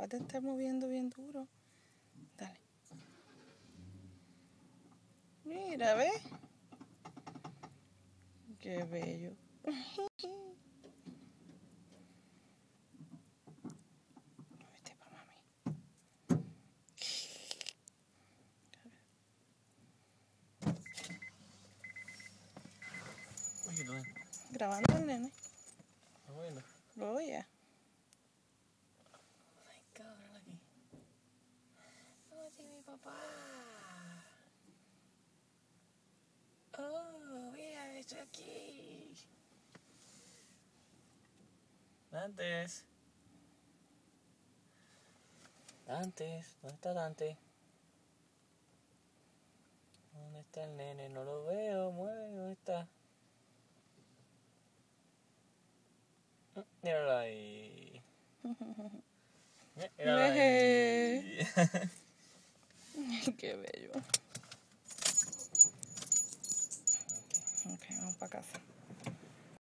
dejas de estar moviendo bien duro. Dale. Mira, ¿ves? Qué bello. Vete pa' mami. Oye, ¿dónde? Grabando el nene. ¿Estás moviendo? Lo voy a. Ay, cabrón, aquí. Oye, mi papá. Oh, mira, estoy aquí. Dantes. Dantes, ¿dónde está Dante? ¿Dónde está el nene? No lo veo, mueve, ¿dónde está? Míralo ahí. Míralo ahí.